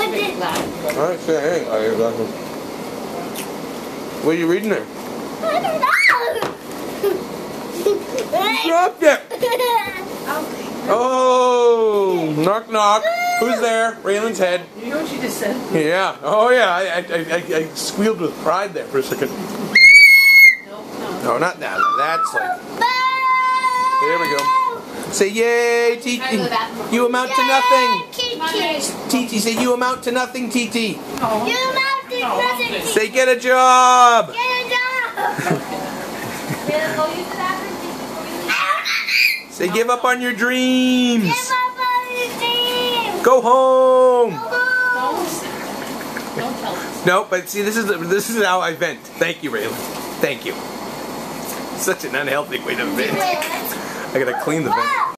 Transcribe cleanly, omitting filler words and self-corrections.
Alright, say hey. What are you reading there? I don't know. You dropped it. Oh, knock knock. Who's there? Raylan's head. You know what you just said? Yeah. Oh yeah. I squealed with pride there for a second. No, not that. That's like. There we go. Say yay, Titi. You amount to nothing. Titi, say you amount to nothing, Titi. You amount to nothing. Say get a job. Get a job. Say give up on your dreams. Give up on your dreams. Go home. Don't tell us. No, but see, this is how I vent. Thank you, Raylan. Thank you. Such an unhealthy way to vent. I gotta clean the vent.